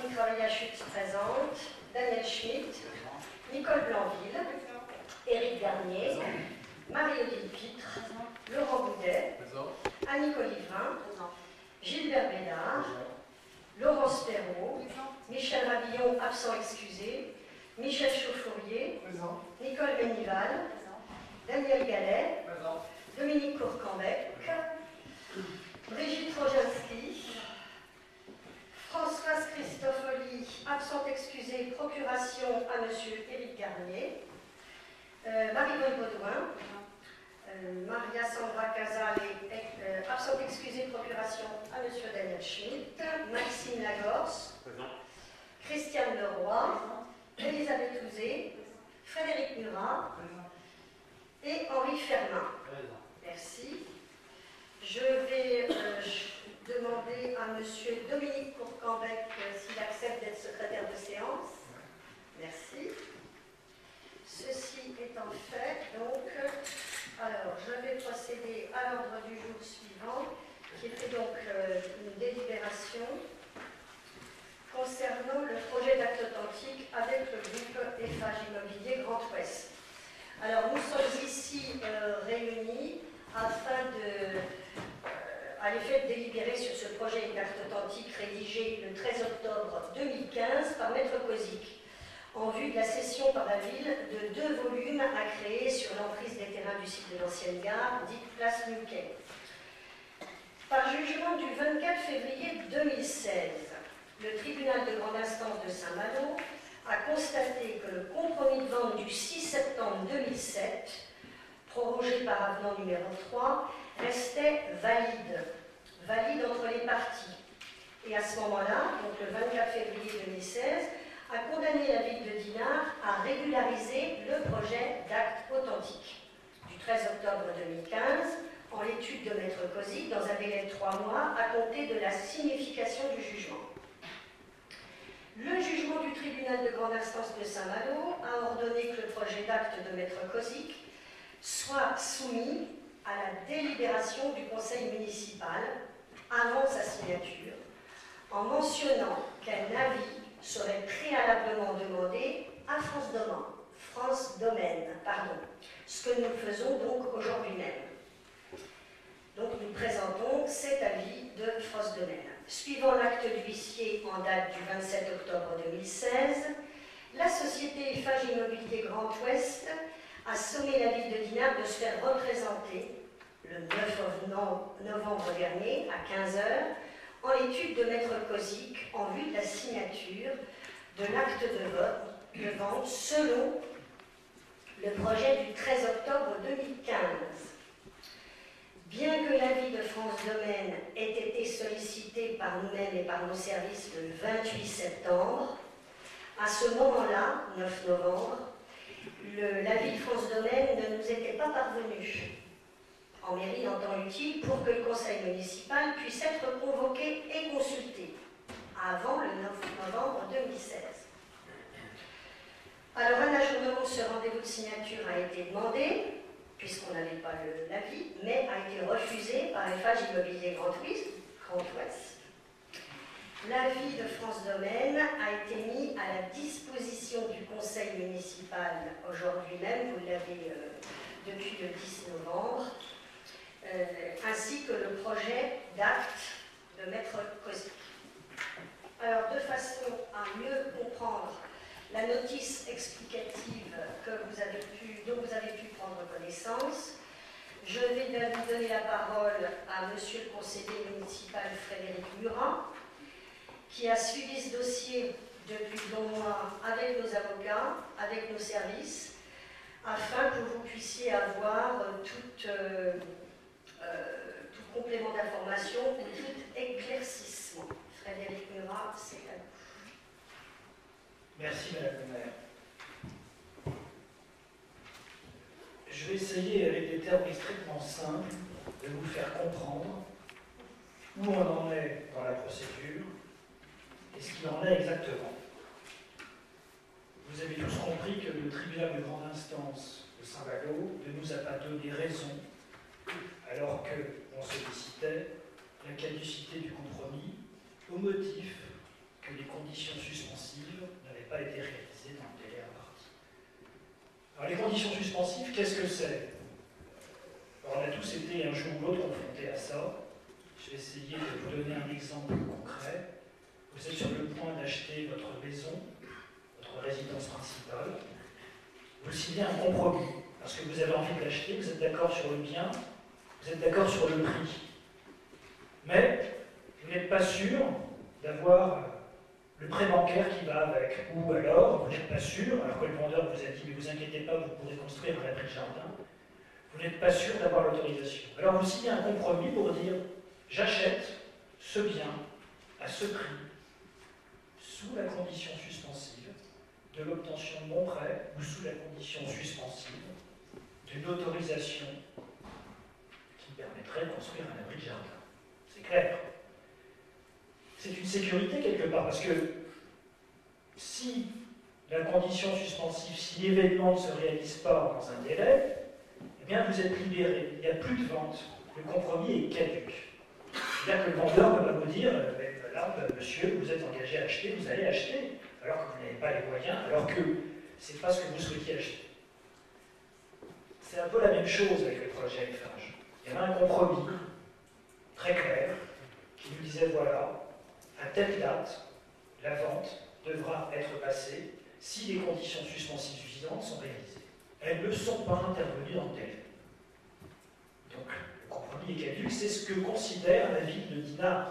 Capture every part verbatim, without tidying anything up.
Martine Travailla-Chute présente, Daniel Schmitt, Nicole Blanville, Éric Garnier, Marie-Odile Pitre, Laurent Boudet, Annick Olivin, Gilbert Bédard, Laurence Perrault, Michel Rabillon, absent excusé, Michel Chauffourier, Nicole Bénival, Daniel Gallet, Dominique Courcambec, Brigitte Roginski, Françoise Christofoli, absente excusée, procuration à monsieur Éric Garnier, euh, Marie-Vonne Baudouin, euh, Maria Sandra Casale, euh, absente excusée, procuration à monsieur Daniel Schmitt, Maxime Lagorce, Christiane Leroy, Elisabeth Ouzé, Frédéric Murat et Henri Fermin. Merci. Je vais euh, demander à monsieur Dominique Courcambec euh, s'il accepte d'être secrétaire de séance. Merci. Ceci étant fait, donc, alors je vais procéder à l'ordre du jour suivant, qui était donc euh, une délibération concernant le projet d'acte authentique avec le groupe Eiffage Immobilier Grand Ouest. Alors nous sommes ici euh, réunis afin de, euh, à l'effet de délibérer sur ce projet d'acte authentique rédigé le treize octobre deux mille quinze par Maître Kozik, en vue de la cession par la ville de deux volumes à créer sur l'emprise des terrains du site de l'ancienne gare, dite place Mulquet. Par jugement du vingt-quatre février deux mille seize, le tribunal de grande instance de Saint-Malo a constaté que le compromis de vente du six septembre deux mille sept, prorogé par avenant numéro trois, restait valide, valide entre les parties. Et à ce moment-là, donc le vingt-quatre février deux mille seize, a condamné la ville de Dinard à régulariser le projet d'acte authentique. Du treize octobre deux mille quinze, en l'étude de Maître Kozik, dans un délai de trois mois, à compter de la signification du jugement. Le jugement du tribunal de grande instance de Saint-Malo a ordonné que le projet d'acte de Maître Kozik soit soumis à la délibération du conseil municipal avant sa signature, en mentionnant qu'un avis serait préalablement demandé à France Domaine, France Domaine, pardon, ce que nous faisons donc aujourd'hui même. Donc nous présentons cet avis de France Domaine. Suivant l'acte d'huissier en date du vingt-sept octobre deux mille seize, la société Eiffage Immobilier Grand Ouest a sommé la ville de Dinard de se faire représenter le neuf novembre dernier à quinze heures en l'étude de Maître Kozik en vue de la signature de l'acte de vote de vente selon le projet du treize octobre deux mille quinze. Bien que l'avis de France Domaine ait été sollicité par nous-mêmes et par nos services le vingt-huit septembre, à ce moment-là, neuf novembre, l'avis de France Domaine ne nous était pas parvenu en mairie en temps utile pour que le conseil municipal puisse être convoqué et consulté avant le neuf novembre deux mille seize. Alors un ajournement de ce rendez-vous de signature a été demandé, puisqu'on n'avait pas l'avis, mais a été refusé par Eiffage Immobilier Grand Ouest. L'avis de France Domaine a été mis à la disposition du conseil municipal aujourd'hui même, vous l'avez euh, depuis le dix novembre, euh, ainsi que le projet d'acte de Maître Kozik. Alors, de façon à mieux comprendre la notice explicative que vous avez pu, dont vous avez pu prendre connaissance, je vais vous donner la parole à monsieur le conseiller municipal Frédéric Murat, qui a suivi ce dossier depuis de longs mois avec nos avocats, avec nos services, afin que vous puissiez avoir tout, euh, euh, tout complément d'information ou tout éclaircissement. Frédéric Murat, c'est à vous. Merci Madame le maire. Je vais essayer, avec des termes extrêmement simples, de vous faire comprendre où on en est dans la procédure et ce qu'il en est exactement. Vous avez tous compris que le tribunal de grande instance de Saint-Malo ne nous a pas donné raison, alors qu'on sollicitait la caducité du compromis au motif que les conditions suspensives n'avaient pas été réalisées dans le délai imparti. Alors les conditions suspensives, qu'est-ce que c'est? Alors, on a tous été un jour ou l'autre confrontés à ça. Je vais essayer de vous donner un exemple concret. Vous êtes sur le point d'acheter votre maison, votre résidence principale. Vous signez un compromis, parce que vous avez envie de l'acheter, vous êtes d'accord sur le bien, vous êtes d'accord sur le prix. Mais vous n'êtes pas sûr d'avoir le prêt bancaire qui va avec. Ou alors, vous n'êtes pas sûr, alors que le vendeur vous a dit, mais vous inquiétez pas, vous pourrez construire un abri de jardin. Vous n'êtes pas sûr d'avoir l'autorisation. Alors vous signez un compromis pour dire, j'achète ce bien à ce prix, sous la condition suspensive de l'obtention de mon prêt ou sous la condition suspensive d'une autorisation qui me permettrait de construire un abri de jardin. C'est clair. C'est une sécurité quelque part, parce que si la condition suspensive, si l'événement ne se réalise pas dans un délai, eh bien vous êtes libéré, il n'y a plus de vente, le compromis est caduc. C'est-à-dire que le vendeur ne va vous dire, là, monsieur, vous êtes engagé à acheter, vous allez acheter, alors que vous n'avez pas les moyens, alors que ce n'est pas ce que vous souhaitiez acheter. C'est un peu la même chose avec le projet Eiffage. Il y avait un compromis très clair qui nous disait, voilà, à telle date, la vente devra être passée si les conditions suspensives suffisantes sont réalisées. Elles ne sont pas intervenues dans le délai. Donc, le compromis est caduc, c'est ce que considère la ville de Dinard.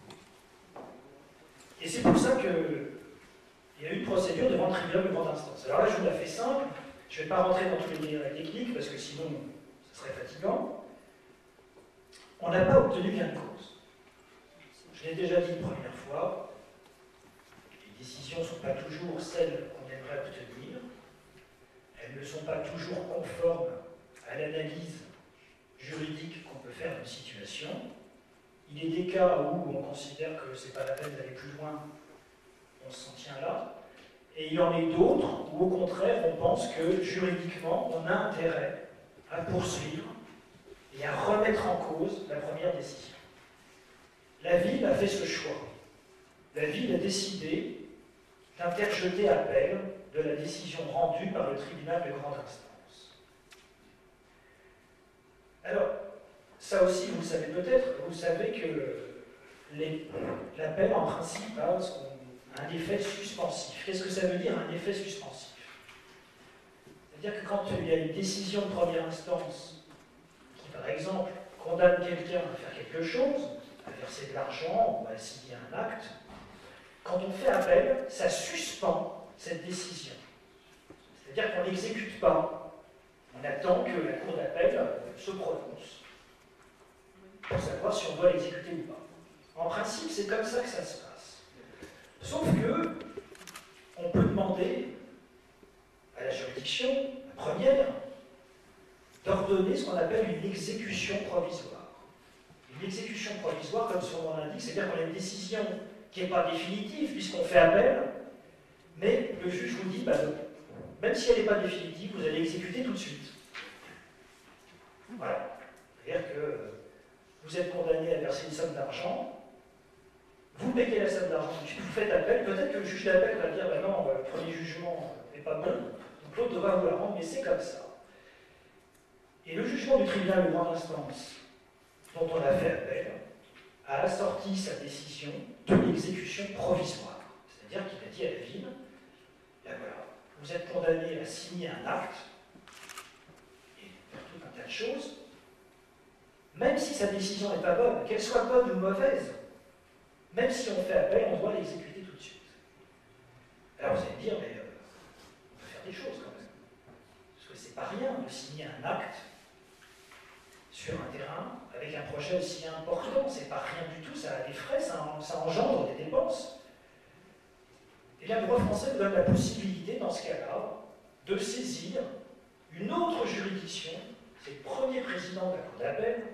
Et c'est pour ça qu'il y a eu une procédure devant le tribunal de grande instance. Alors là, je vous la fais simple, je ne vais pas rentrer dans tous les détails techniques, parce que sinon, ce serait fatigant. On n'a pas obtenu gain de cause. Je l'ai déjà dit une première fois, les décisions ne sont pas toujours celles qu'on aimerait obtenir. Elles ne sont pas toujours conformes à l'analyse juridique qu'on peut faire d'une situation. Il est des cas où on considère que ce n'est pas la peine d'aller plus loin, on s'en tient là. Et il y en a d'autres où, au contraire, on pense que juridiquement, on a intérêt à poursuivre et à remettre en cause la première décision. La ville a fait ce choix. La ville a décidé d'interjeter appel de la décision rendue par le tribunal de grande instance. Alors, ça aussi, vous le savez peut-être, vous savez que l'appel, en principe, a un effet suspensif. Qu'est-ce que ça veut dire, un effet suspensif? C'est-à-dire que quand il y a une décision de première instance qui, par exemple, condamne quelqu'un à faire quelque chose, à verser de l'argent ou à signer un acte, quand on fait appel, ça suspend cette décision. C'est-à-dire qu'on n'exécute pas. On attend que la cour d'appel se prononce pour savoir si on doit l'exécuter ou pas. En principe, c'est comme ça que ça se passe. Sauf que on peut demander à la juridiction, la première, d'ordonner ce qu'on appelle une exécution provisoire. Une exécution provisoire, comme son nom l'indique, c'est-à-dire qu'on a une décision qui n'est pas définitive, puisqu'on fait appel, mais le juge vous dit, bah, même si elle n'est pas définitive, vous allez exécuter tout de suite. Voilà. C'est-à-dire que vous êtes condamné à verser une somme d'argent, vous payez la somme d'argent tout de suite, vous faites appel, peut-être que le juge d'appel va dire, bah non, le premier jugement n'est pas bon, donc l'autre devra vous la rendre, mais c'est comme ça. Et le jugement du tribunal de grande instance, dont on a fait appel, a assorti sa décision de l'exécution provisoire. C'est-à-dire qu'il a dit à la ville, ben voilà, vous êtes condamné à signer un acte, et faire tout un tas de choses, même si sa décision n'est pas bonne, qu'elle soit bonne ou mauvaise, même si on fait appel, on doit l'exécuter tout de suite. Alors vous allez me dire, mais euh, on peut faire des choses quand même. Parce que c'est pas rien de signer un acte sur un terrain avec un projet aussi important, c'est pas rien du tout, ça a des frais, ça, ça engendre des dépenses. Et bien le droit français vous donne la possibilité, dans ce cas-là, de saisir une autre juridiction, c'est le premier président de la Cour d'appel,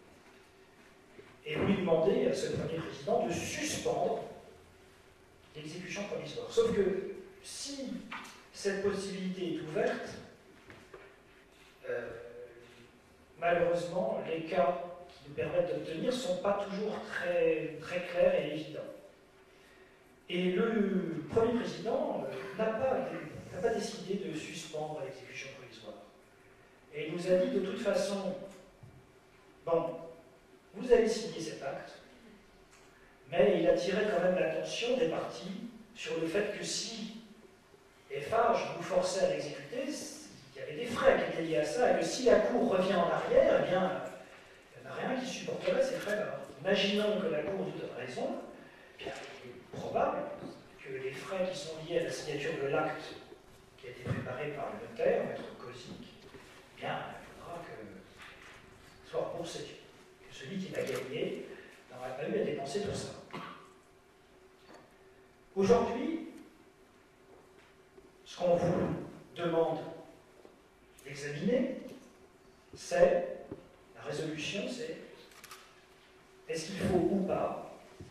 et vous lui demandez à ce premier président de suspendre l'exécution provisoire. Sauf que si cette possibilité est ouverte, euh, malheureusement, les cas qui nous permettent d'obtenir ne sont pas toujours très, très clairs et évidents. Et le Premier Président euh, n'a pas, n'a pas décidé de suspendre l'exécution provisoire. Et il nous a dit de toute façon, bon, vous avez signé cet acte, mais il attirait quand même l'attention des parties sur le fait que si F H vous forçait à l'exécuter, il y avait des frais qui étaient liés à ça, et que si la Cour revient en arrière, eh bien, il n'y en a rien qui supporterait ces frais-là. Imaginons que la Cour ait raison, bien, il est probable que les frais qui sont liés à la signature de l'acte qui a été préparé par le notaire, maître Kozik, eh bien, il faudra que soit remboursé. Que celui qui l'a gagné n'aurait pas eu à dépenser tout ça. Aujourd'hui, ce qu'on vous demande d'examiner, c'est, la résolution, c'est est-ce qu'il faut ou pas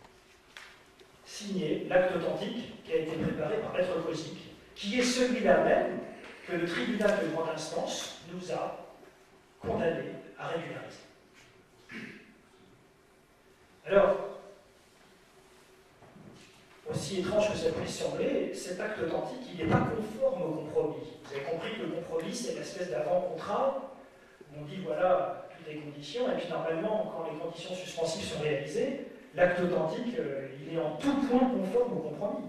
signer l'acte authentique qui a été préparé par maître Kozik, qui est celui-là même que le tribunal de grande instance nous a condamné à régulariser. Alors, aussi étrange que ça puisse sembler, cet acte authentique, il n'est pas conforme au compromis. Vous avez compris que le compromis, c'est l'espèce d'avant-contrat où on dit voilà toutes les conditions, et puis normalement, quand les conditions suspensives sont réalisées, l'acte authentique, euh, il est en tout point conforme au compromis.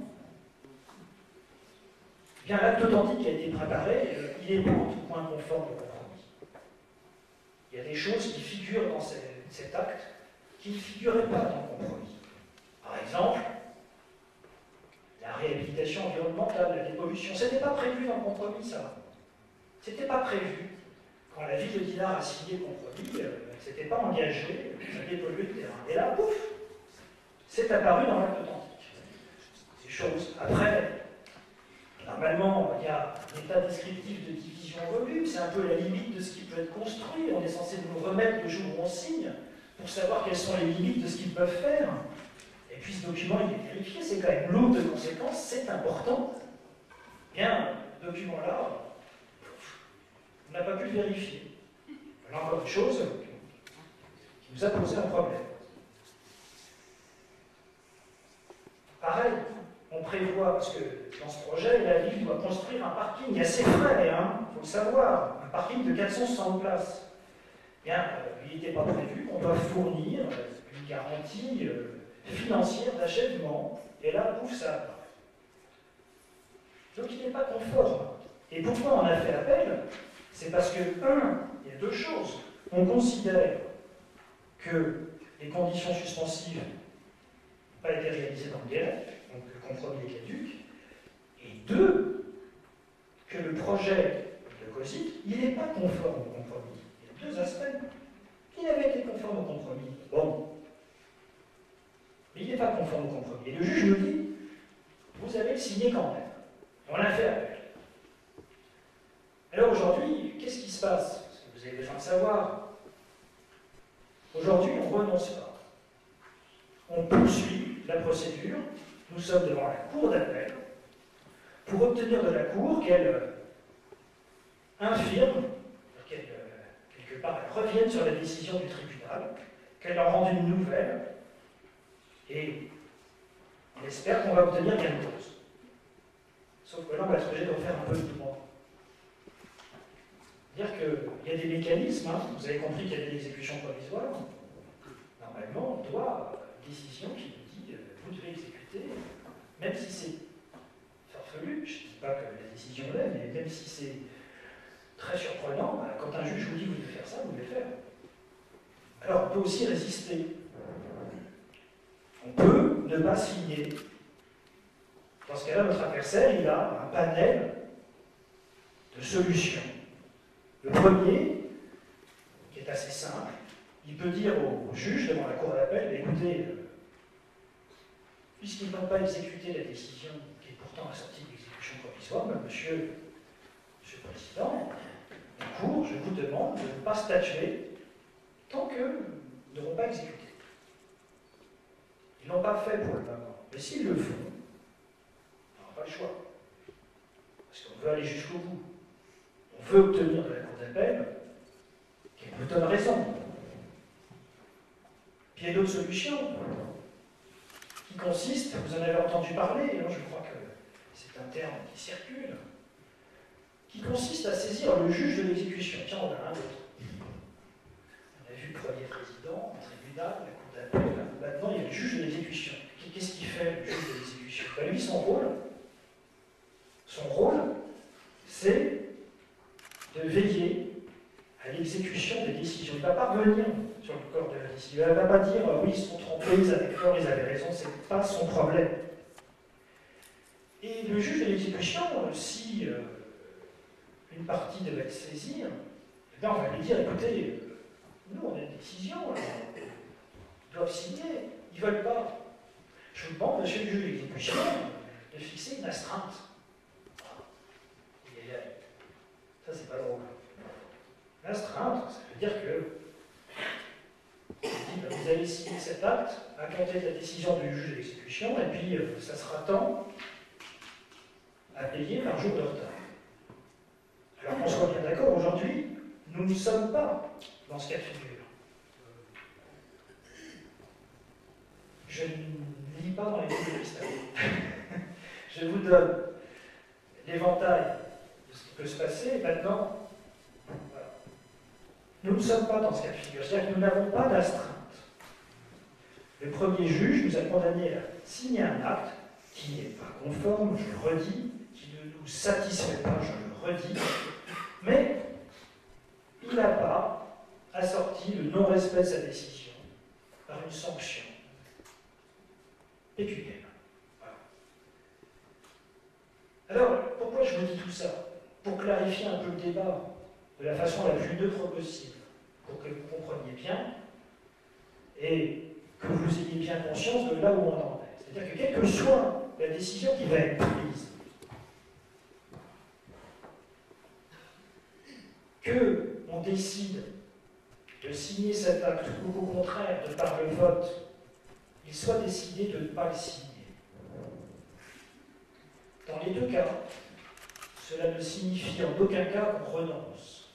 Bien, l'acte authentique qui a été préparé, euh, il n'est pas en tout point conforme au compromis. Il y a des choses qui figurent dans ce, cet acte qui ne figuraient pas dans le compromis. Par exemple, la réhabilitation environnementale, la dépollution, ce n'était pas prévu dans le compromis, ça. Ce n'était pas prévu. Quand la ville de Dinard a signé le compromis, euh, elle ne s'était pas engagée à dépolluer le terrain. Et là, pouf, c'est apparu dans l'acte authentique. Ces choses. Après, normalement, il y a un état descriptif de division en volume, c'est un peu la limite de ce qui peut être construit. On est censé nous remettre le jour où on signe pour savoir quelles sont les limites de ce qu'ils peuvent faire. Et puis ce document, il est vérifié, c'est quand même lourd de conséquences, c'est important. Bien, ce document-là, on n'a pas pu le vérifier. Là encore une chose qui nous a posé un problème. Pareil, on prévoit, parce que dans ce projet, la ville doit construire un parking assez frais, hein, il faut le savoir, un parking de quatre cent soixante places. Bien, euh, il n'était pas prévu qu'on doit fournir une garantie euh, financière d'achèvement, et là, pouf, ça apparaît. Donc il n'est pas conforme. Et pourquoi on a fait appel? C'est parce que, un, il y a deux choses. On considère que les conditions suspensives n'ont pas été réalisées dans le délai, donc le compromis est caduc. Et deux, que le projet de Kozik, il n'est pas conforme au compromis. Il y a deux aspects. Il avait été conforme au compromis. Bon. Mais il n'est pas conforme au compromis. Et le juge nous dit, vous avez signé quand même. On a fait appel. Alors aujourd'hui, qu'est-ce qui se passe? Parce que vous avez besoin de savoir. Aujourd'hui, on ne renonce pas. On poursuit la procédure. Nous sommes devant la cour d'appel pour obtenir de la cour qu'elle euh, infirme, qu'elle, euh, quelque part, elle revienne sur la décision du tribunal, qu'elle en rende une nouvelle, et on espère qu'on va obtenir gain de cause. Sauf que là, on va être obligé de refaire un peu de droit. C'est-à-dire qu'il y a des mécanismes, hein, vous avez compris qu'il y a des exécutions provisoires. Normalement, on doit une décision qui nous dit euh, vous devez exécuter, même si c'est farfelu, je ne dis pas que la décision l'est, mais même si c'est très surprenant, bah, quand un juge vous dit vous devez faire ça, vous devez faire. Alors, on peut aussi résister. On peut ne pas signer. Dans ce cas-là, notre adversaire, il a un panel de solutions. Le premier, qui est assez simple, il peut dire au juge devant la cour d'appel, écoutez, euh, puisqu'ils n'ont pas exécuté la décision qui est pourtant assortie d'exécution provisoire, ben, monsieur, monsieur le Président, la cour, je vous demande de ne pas statuer tant que nous n'aurons pas exécuté. Ils ne l'ont pas fait pour le moment. Mais s'ils le font, on n'aura pas le choix. Parce qu'on veut aller jusqu'au bout. On veut obtenir de la cour d'appel qu'elle nous donne raison. Puis il y a d'autres solutions qui consiste, vous en avez entendu parler, hein, je crois que c'est un terme qui circule, qui consiste à saisir le juge de l'exécution. Tiens, on a un autre. On a vu le premier président, le tribunal, la cour d'appel, maintenant il y a le juge de l'exécution. Qu'est-ce qu'il fait, le juge de l'exécution? Ben, lui, son rôle, son rôle, c'est de veiller à l'exécution des décisions. Il ne va pas revenir sur le corps de la décision. Il ne va pas dire oui, ils se sont trompés, ils avaient tort, ils avaient raison, ce n'est pas son problème. Et le juge de l'exécution, si euh, une partie devait être saisie, eh bien, on va lui dire écoutez, euh, nous on a une décision, ils doivent signer, ils ne veulent pas. Je vous demande, monsieur le juge de l'exécution, de fixer une astreinte. Et ça, c'est pas drôle. L'astreinte, ça veut dire que vous allez signer cet acte à compter de la décision du juge d'exécution, et puis euh, ça sera temps à payer par jour de retard. Alors qu'on soit bien d'accord, aujourd'hui, nous ne sommes pas dans ce cas de figure. Je ne lis pas dans les livres de l'histoire. Je vous donne l'éventail de ce qui peut se passer, et maintenant, voilà. Nous ne sommes pas dans ce cas de figure, c'est-à-dire que nous n'avons pas d'astreinte. Le premier juge nous a condamnés à signer un acte qui n'est pas conforme, je le redis, qui ne nous satisfait pas, je le redis, mais il n'a pas assorti le non-respect de sa décision par une sanction pécuniaire. Voilà. Alors, pourquoi je vous dis tout ça? Pour clarifier un peu le débat de la façon la plus neutre possible, pour que vous compreniez bien et que vous ayez bien conscience de là où on en est. C'est-à-dire que quelle que soit la décision qui va être prise, qu'on décide de signer cet acte ou qu'au contraire, de par le vote, il soit décidé de ne pas le signer. Dans les deux cas, cela ne signifie en aucun cas qu'on renonce.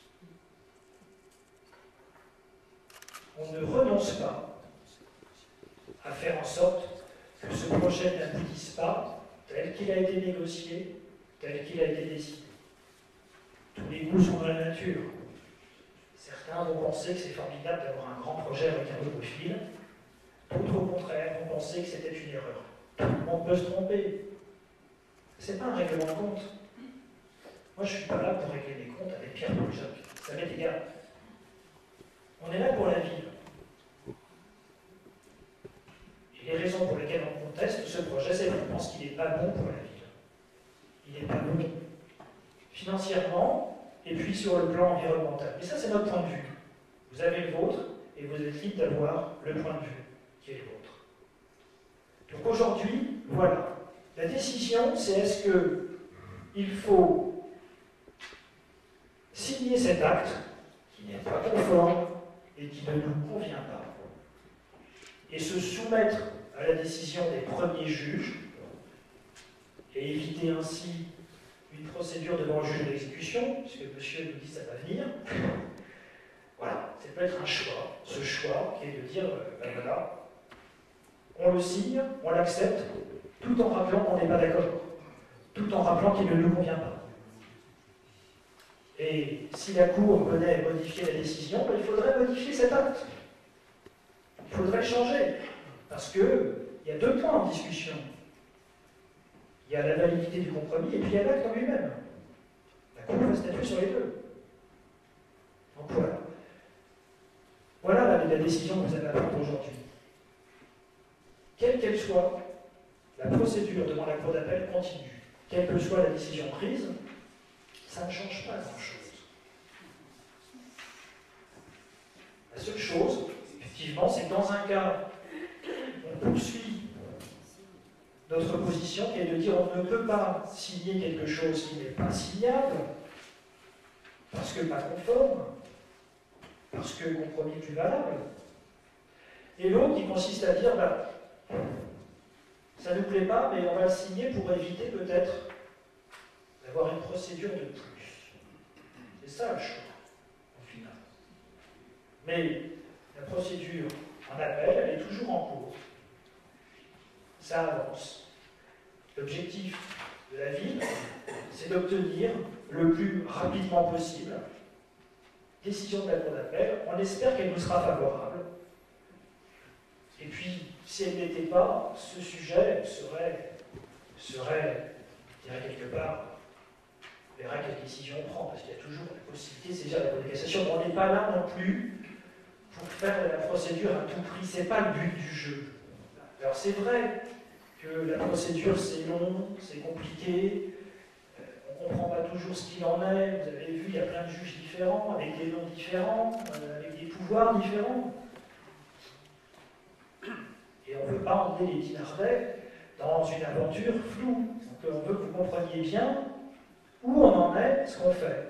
On ne renonce pas à faire en sorte que ce projet n'aboutisse pas tel qu'il a été négocié, tel qu'il a été décidé. Tous les goûts sont dans la nature. Certains vont penser que c'est formidable d'avoir un grand projet avec un double fil. D'autres, au contraire, vont penser que c'était une erreur. Tout le monde peut se tromper. Ce n'est pas un règlement de compte. Moi, je ne suis pas là pour régler les comptes avec Pierre-Paul Jacques. Ça m'est égal. On est là pour la ville. Et les raisons pour lesquelles on conteste ce projet, c'est qu'on pense qu'il n'est pas bon pour la ville. Il n'est pas bon financièrement, et puis sur le plan environnemental. Et ça, c'est notre point de vue. Vous avez le vôtre, et vous êtes libre d'avoir le point de vue qui est le vôtre. Donc aujourd'hui, voilà. La décision, c'est est-ce qu'il faut signer cet acte qui n'est pas conforme et qui ne nous convient pas, et se soumettre à la décision des premiers juges, et éviter ainsi une procédure devant le juge de l'exécution, puisque monsieur nous dit ça va venir. Voilà, ça peut être un choix, ce choix qui est de dire, euh, ben voilà, on le signe, on l'accepte, tout en rappelant qu'on n'est pas d'accord, tout en rappelant qu'il ne nous convient pas. Et si la Cour venait modifier la décision, ben, il faudrait modifier cet acte. Il faudrait le changer, parce qu'il y a deux points en discussion. Il y a la validité du compromis, et puis il y a l'acte en lui-même. La Cour va statuer sur les deux. Donc voilà. Voilà la, la décision que vous avez à prendre aujourd'hui. Quelle qu'elle soit, la procédure devant la Cour d'appel continue. Quelle que soit la décision prise, ça ne change pas grand-chose. La seule chose, effectivement, c'est que dans un cas, on poursuit notre position qui est de dire on ne peut pas signer quelque chose qui n'est pas signable, parce que pas conforme, parce que le compromis est plus valable. Et l'autre qui consiste à dire bah, ça ne nous plaît pas, mais on va le signer pour éviter peut-être d'avoir une procédure de plus. C'est ça le choix, au final. Mais la procédure en appel, elle est toujours en cours. ça avance. L'objectif de la ville, c'est d'obtenir le plus rapidement possible décision de la Cour d'appel. On espère qu'elle nous sera favorable. Et puis, si elle n'était pas, ce sujet serait, serait, je dirais quelque part, on verra quelle décision on prend, parce qu'il y a toujours la possibilité de saisir la Cour de cassation. On n'est pas là non plus pour faire la procédure à tout prix. Ce n'est pas le but du jeu. Alors c'est vrai que la procédure c'est long, c'est compliqué, euh, on ne comprend pas toujours ce qu'il en est. Vous avez vu, il y a plein de juges différents, avec des noms différents, euh, avec des pouvoirs différents. Et on ne veut pas emmener les Dinardais dans une aventure floue. Donc on veut que vous compreniez bien où on en est, ce qu'on fait.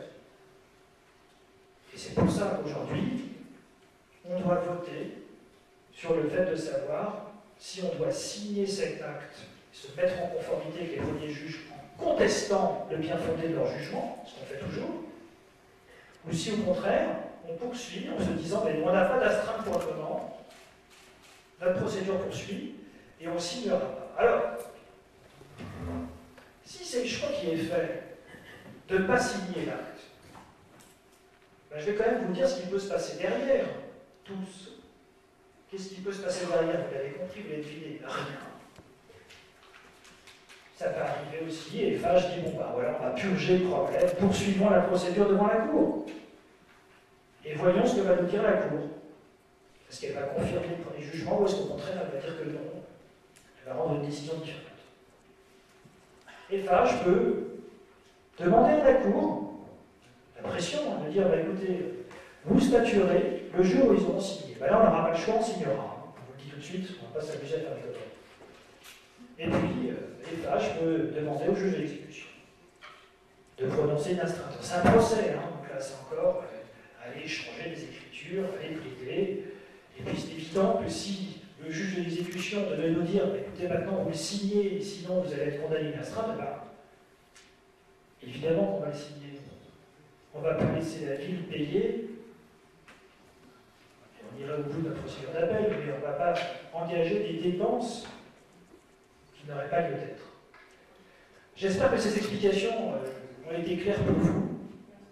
Et c'est pour ça qu'aujourd'hui, on doit voter sur le fait de savoir si on doit signer cet acte, se mettre en conformité avec les premiers juges en contestant le bien fondé de leur jugement, ce qu'on fait toujours, ou si au contraire, on poursuit en se disant mais on n'a pas d'astreinte pour le moment, notre procédure poursuit, et on signera pas. Alors, si c'est le choix qui est fait de ne pas signer l'acte, ben je vais quand même vous dire ce qui peut se passer derrière, tous. Qu'est-ce qui peut se passer derrière? Vous l'avez compris, vous l'avez deviné, rien. Ça peut arriver aussi, et F H dit, bon ben voilà, on va purger le problème, poursuivons la procédure devant la Cour. Et voyons ce que va nous dire la Cour. Est-ce qu'elle va confirmer le premier jugement, ou est-ce qu'au contraire, elle va dire que non, elle va rendre une décision différente. F H peut demander à la Cour, la pression, hein, de dire, bah, écoutez, vous statuerez le jour où ils auront signé. Ben là, on n'aura pas le choix, on signera. On vous le dit tout de suite, on ne va pas s'amuser à faire des copains. Et puis, euh, F H peut demander au juge d'exécution de prononcer une astreinte. C'est un procès, hein, donc là, c'est encore euh, aller changer des écritures, aller plaider. Et puis, c'est évident que si le juge de l'exécution devait nous dire, écoutez, maintenant, vous le signez, sinon vous allez être condamné à une astreinte, ben, évidemment qu'on va le signer. On ne va pas laisser la ville payer. On ira au bout de la procédure d'appel, mais on ne va pas engager des dépenses qui n'auraient pas lieu d'être. J'espère que ces explications euh, ont été claires pour vous.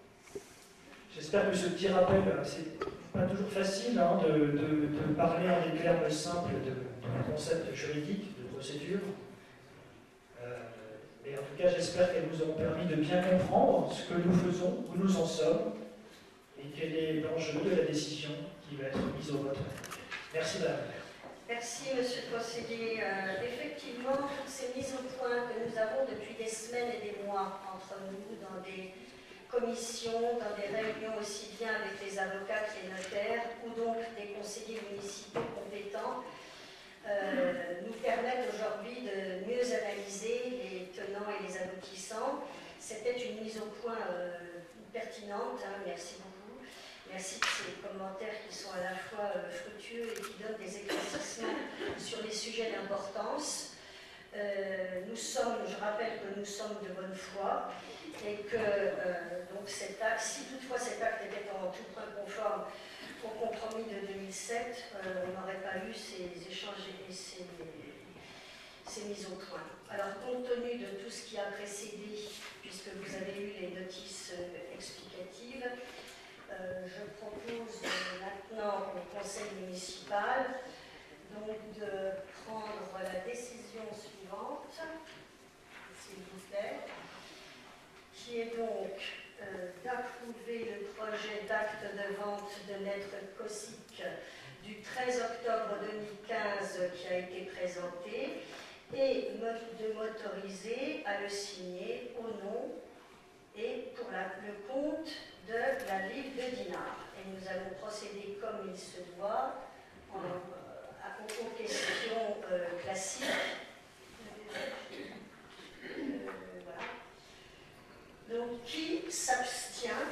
J'espère que ce petit rappel, c'est pas toujours facile hein, de, de, de parler en des termes simples de, de concepts juridiques, de procédures. Euh, mais en tout cas, j'espère qu'elles vous auront permis de bien comprendre ce que nous faisons, où nous en sommes, et quel est l'enjeu de la décision qui va être mise au vote. Merci Madame la maire. Merci Monsieur le conseiller. Euh, effectivement, toutes ces mises au point que nous avons depuis des semaines et des mois entre nous, dans des commissions, dans des réunions aussi bien avec les avocats que les notaires, ou donc des conseillers municipaux compétents, euh, nous permettent aujourd'hui de mieux analyser les tenants et les aboutissants. C'était une mise au point euh, pertinente, hein, merci beaucoup. Merci de ces commentaires qui sont à la fois euh, fructueux et qui donnent des éclaircissements sur les sujets d'importance. Euh, nous sommes, je rappelle que nous sommes de bonne foi et que euh, donc cet acte, si toutefois cet acte était en tout point conforme au compromis de deux mille sept, euh, on n'aurait pas eu ces échanges et ces, ces mises au point. Alors, compte tenu de tout ce qui a précédé, puisque vous avez eu les notices euh, explicatives, Euh, je propose euh, maintenant au conseil municipal donc, de prendre la décision suivante, s'il vous plaît, qui est donc euh, d'approuver le projet d'acte de vente de Maître Kossic du treize octobre deux mille quinze qui a été présenté et de m'autoriser à le signer au nom et pour la, le compte de la ville de Dinard. Et nous allons procéder comme il se doit en, euh, aux questions euh, classiques. Euh, voilà. Donc, qui s'abstient,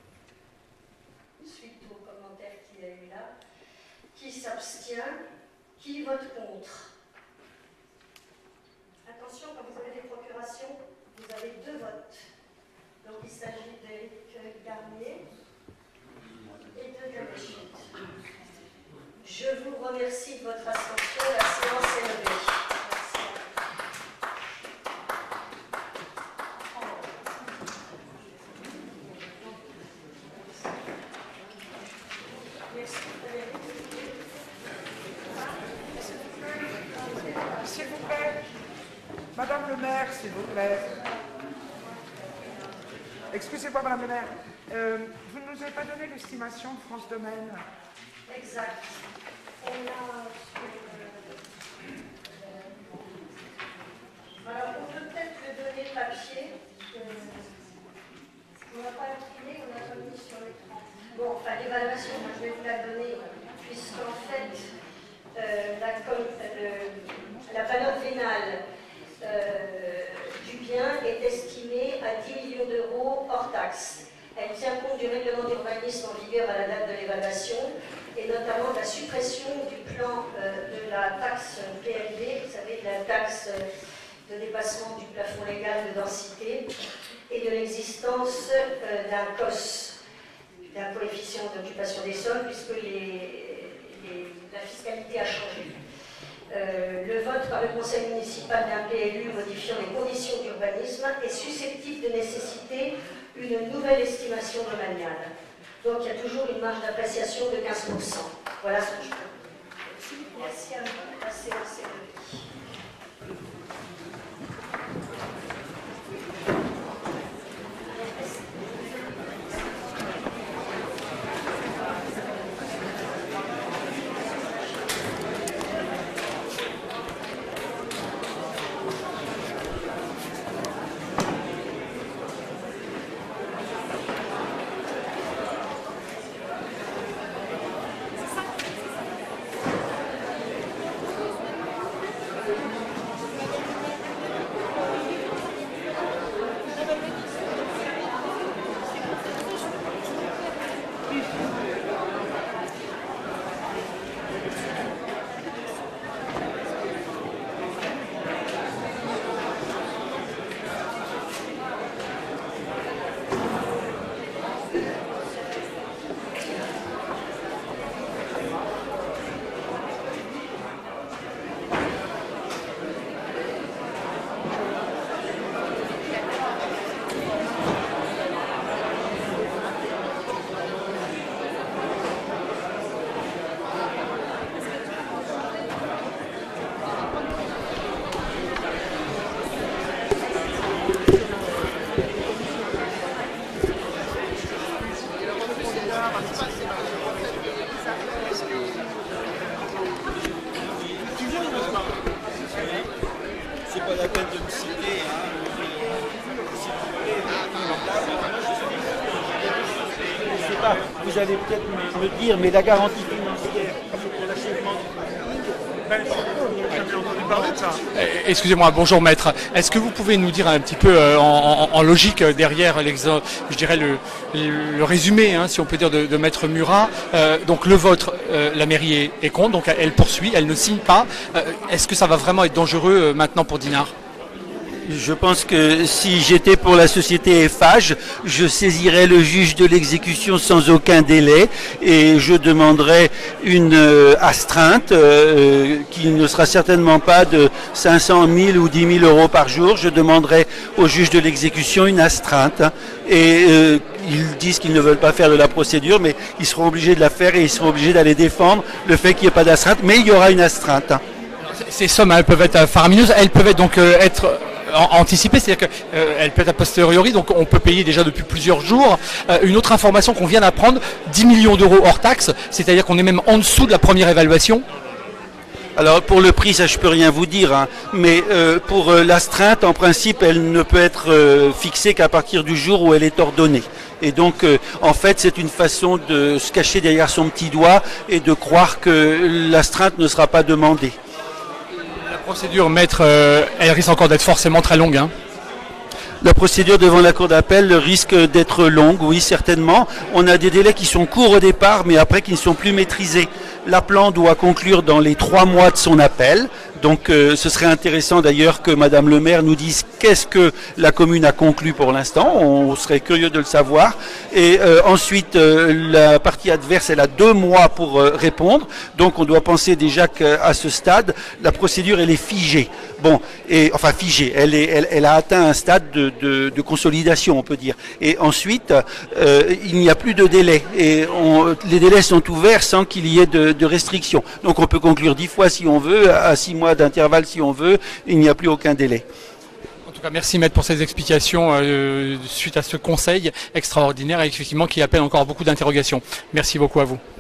suite au commentaire qu'il y a eu là, qui s'abstient, qui vote contre? Attention, quand vous avez des procurations, vous avez deux votes. Donc il s'agit d'Éric Garnier et de David Schmitt. Je vous remercie de votre attention. La séance est levée. le maire, s'il vous plaît. Excusez-moi, Madame le maire. Euh, vous ne nous avez pas donné l'estimation de France Domaine. Exact. On a... Alors, on peut peut-être le donner papier. On n'a pas imprimé, on n'a pas mis sur l'écran. Bon, enfin, l'évaluation, moi, je vais vous la donner, puisqu'en fait, euh, la, euh, la valeur vénale euh, du bien est estimée à dix millions d'euros hors taxe. Elle tient compte du règlement d'urbanisme en vigueur à la date de l'évaluation, et notamment de la suppression du plan euh, de la taxe P L D, vous savez, de la taxe de dépassement du plafond légal de densité, et de l'existence euh, d'un C O S, d'un coefficient d'occupation des sols, puisque les, les, la fiscalité a changé. Euh, le vote par le conseil municipal d'un P L U modifiant les conditions d'urbanisme est susceptible de nécessiter une nouvelle estimation domaniale. Donc il y a toujours une marge d'appréciation de quinze pour cent. Voilà ce que je peux dire. Merci à vous. La séance est levée. Vous allez peut-être me, me dire, mais la garantie financière pour l'achèvement du... Excusez-moi, bonjour maître. Est-ce que vous pouvez nous dire un petit peu euh, en, en, en logique derrière je dirais le, le, le résumé, hein, si on peut dire, de, de maître Murat. Euh, donc le vôtre, euh, la mairie est, est contre, donc elle poursuit, elle ne signe pas. Euh, Est-ce que ça va vraiment être dangereux euh, maintenant pour Dinard ? Je pense que si j'étais pour la société Eiffage, je saisirais le juge de l'exécution sans aucun délai et je demanderais une euh, astreinte euh, qui ne sera certainement pas de cinq cent mille ou dix mille euros par jour. Je demanderais au juge de l'exécution une astreinte hein, et euh, ils disent qu'ils ne veulent pas faire de la procédure, mais ils seront obligés de la faire et ils seront obligés d'aller défendre le fait qu'il n'y ait pas d'astreinte, mais il y aura une astreinte. Hein. Ces sommes, elles peuvent être faramineuses, elles peuvent être donc euh, être anticipée, c'est-à-dire qu'elle euh, peut être a posteriori, donc on peut payer déjà depuis plusieurs jours. Euh, une autre information qu'on vient d'apprendre, dix millions d'euros hors taxe, c'est-à-dire qu'on est même en dessous de la première évaluation. Alors pour le prix, ça je peux rien vous dire, hein, mais euh, pour euh, l'astreinte, en principe, elle ne peut être euh, fixée qu'à partir du jour où elle est ordonnée. Et donc, euh, en fait, c'est une façon de se cacher derrière son petit doigt et de croire que l'astreinte ne sera pas demandée. La procédure, maître, euh, elle risque encore d'être forcément très longue. Hein. La procédure devant la cour d'appel risque d'être longue, oui, certainement. On a des délais qui sont courts au départ, mais après qui ne sont plus maîtrisés. L'appelant doit conclure dans les trois mois de son appel. Donc euh, ce serait intéressant d'ailleurs que Madame le maire nous dise qu'est-ce que la commune a conclu pour l'instant. On serait curieux de le savoir. Et euh, ensuite, euh, la partie adverse, elle a deux mois pour euh, répondre. Donc on doit penser déjà qu'à ce stade, la procédure, elle est figée. Bon, et enfin figée, elle, est, elle, elle a atteint un stade de, de, de consolidation, on peut dire. Et ensuite, euh, il n'y a plus de délai. Et on, les délais sont ouverts sans qu'il y ait de, de restrictions. Donc on peut conclure dix fois si on veut, à six mois d'intervalle si on veut, il n'y a plus aucun délai. tout cas, merci Maître pour ces explications euh, suite à ce conseil extraordinaire et effectivement qui appelle encore beaucoup d'interrogations. Merci beaucoup à vous.